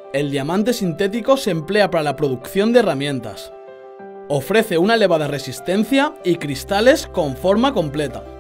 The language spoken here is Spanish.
El diamante sintético se emplea para la producción de herramientas. Ofrece una elevada resistencia y cristales con forma completa.